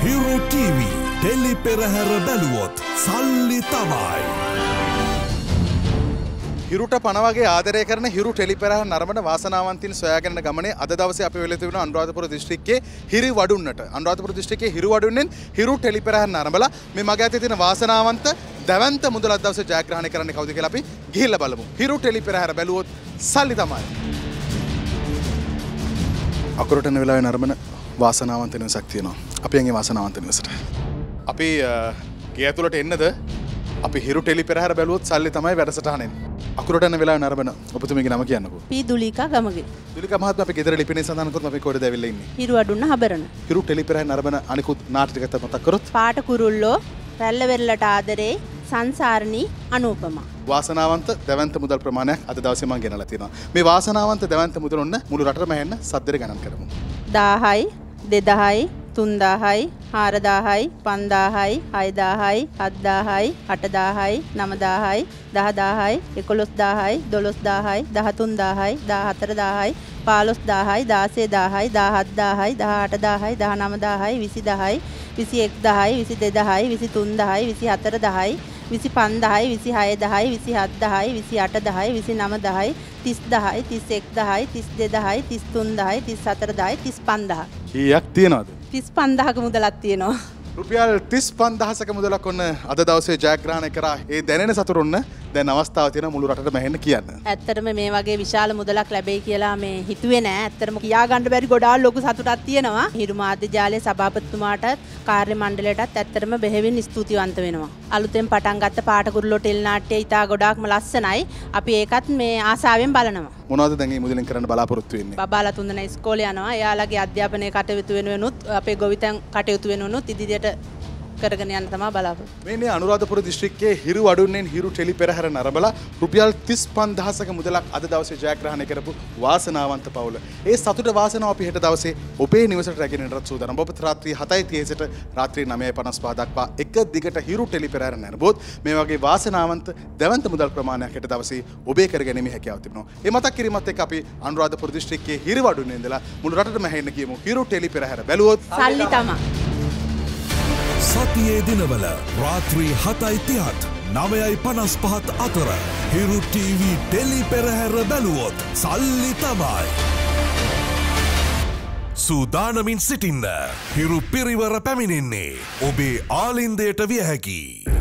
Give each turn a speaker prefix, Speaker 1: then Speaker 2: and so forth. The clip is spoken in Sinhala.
Speaker 1: Hiru TV ටෙලි පෙරහැර බැලුවොත් සල්ලි තමයි.
Speaker 2: හිරුට පණ වගේ ආදරය කරන හිරු ටෙලි පෙරහැර නරඹන වාසනාවන්තින් සොයාගෙන ගමනේ අද දවසේ අපි වෙල තිබුණ අනුරාධපුර දිස්ත්‍රික්කයේ හිරිවඩුන්නට අනුරාධපුර දිස්ත්‍රික්කයේ හිරිවඩුන්නෙන් හිරු ටෙලි පෙරහැර නරඹලා මේ මගේ අතේ තියෙන වාසනාවන්ත දැවැන්ත මුදලක් දවසේ ජයග්‍රහණය කරන්නේ කවුද කියලා අපි ගිහිල්ලා බලමු. හිරු ටෙලි පෙරහැර බැලුවොත් සල්ලි තමයි. අකුරට යන වෙලාවේ නරඹන වාසනාවන්ත නිවසක් තියෙනවා. අපි යන්නේ වාසනාවන්ත නිවසට. අපි ගේ ඇතුළට එන්නද? අපි හිරු ටෙලි පෙරහැර බැලුවොත් සල්ලි තමයි වැඩසටහනෙන්. අකුරට යන වෙලාවේ නරඹන ඔබතුමීගේ නම කියන්නකෝ.
Speaker 3: පී දුලිකා ගමගේ.
Speaker 2: දුලිකා මහත්මයා අපි ගෙදර ලිපිනේ සඳහන් කරමු අපි කොහෙද ඇවිල්ලා ඉන්නේ.
Speaker 3: හිරුවඩුන්න හබරන.
Speaker 2: හිරු ටෙලි පෙරහැර නරඹන අනිකුත් නාට්‍ය ටිකත් මතක් කරොත්.
Speaker 3: පාට කුරුල්ලෝ රැල්ල වෙරළට ආදරේ සංසාරණී අනූපමා.
Speaker 2: වාසනාවන්ත දැවැන්ත මුදල් ප්‍රමාණයක් අද දවසේ මම ගෙනලා තියෙනවා. මේ වාසනාවන්ත දැවැන්ත මුදල ඔන්න මුළු රටම හැන්න සද්දෙට ගණන් කරමු.
Speaker 3: 1000යි 2000යි 3000යි 4000යි 5000යි 6000යි 7000යි 8000යි 9000යි 10000යි 11000යි 12000යි 13000යි 14000යි 15000යි 16000යි 17000යි 18000යි 19000යි 20000යි 21000යි 22000යි 23000යි 24000යි 25000යි 26000යි 27000යි 28000යි 29000යි 30000යි 31000යි 32000යි 33000යි 34000යි 35000.
Speaker 2: කීයක් තියනවද?
Speaker 3: 35000ක මුදලක් තියෙනවා.
Speaker 2: රුපියල් 35000ක මුදලක් ඔන්න අද දවසේ ජයග්‍රහණය කරා. ඒ දැනෙන සතුට ඔන්න දැන් අවස්ථාව තියෙන මුළු රටටම ඇහෙන්න කියන්න.
Speaker 3: ඇත්තටම මේ වගේ විශාල මුදලක් ලැබෙයි කියලා මේ හිතුවේ නෑ. ඇත්තටම කියා ගන්න බැරි ගොඩාක් ලොකු සතුටක් තියෙනවා. හිරු මාධ්‍ය ජාලයේ සභාපතිතුමාටත් කාර්ය මණ්ඩලයටත් ඇත්තටම බෙහෙවින් ස්තුතිවන්ත වෙනවා. අලුතෙන් පටන් ගත්ත පාටකුරුල්ලෝ ටෙලි නාට්‍යය ඉතා ගොඩාක්ම ලස්සනයි. අපි ඒකත් මේ ආසාවෙන් බලනවා.
Speaker 2: මොනවද දැන් මේ මුදලින් කරන්න බලාපොරොත්තු වෙන්නේ?
Speaker 3: බබාලා තුන්දෙනා ඉස්කෝලේ යනවා. එයාලගේ අධ්‍යාපනයේ කටයුතු වෙනුවෙනුත් අපේ ගොවිතැන් කටයුතු වෙනුවෙනුත් ඉදිරියට කරගෙන යන්න තමයි බලාපොරොත්තු.
Speaker 2: මේ අනුරාධපුර දිස්ත්‍රික්කයේ හිරුවඩුන්නෙන් හිරු ටෙලි පෙරහැර නරඹලා රුපියල් 35000ක මුදලක් අද දවසේ ජයග්‍රහණය කරපු වාසනාවන්ත පවුල. ඒ සතුට වාසනාව අපි හෙට දවසේ ඔබේ නිවසට රැගෙන යන්නත් සූදානම්. ඔබ රාත්‍රී 7:30 සිට රාත්‍රී 9:55 දක්වා එක දිගට හිරු ටෙලි පෙරහැර නරඹුවොත් මේ වගේ වාසනාවන්ත දැවැන්ත මුදල් ප්‍රමාණයක් හෙට දවසේ ඔබේ කරගැනීමේ හැකියාව තිබෙනවා. මේ මතක් කිරීමත් එක්ක අපි අනුරාධපුර දිස්ත්‍රික්කයේ හිරුවඩුන්නෙන් ඉඳලා මුළු රටටම හැෙන්න කියමු. හිරු ටෙලි පෙරහැර බැලුවොත්
Speaker 3: සල්ලි තමයි.
Speaker 1: සතියේ දිනවල රාත්‍රී 7:30ත් 9:55ත් අතර හිරු TV ටෙලි පෙරහැර බැලුවොත් සල්ලි තමයි. සූදානමින් සිටින්න. හිරු පිරිවර පැමිණෙන්නේ ඔබේ ආලින්දයට විය හැකි.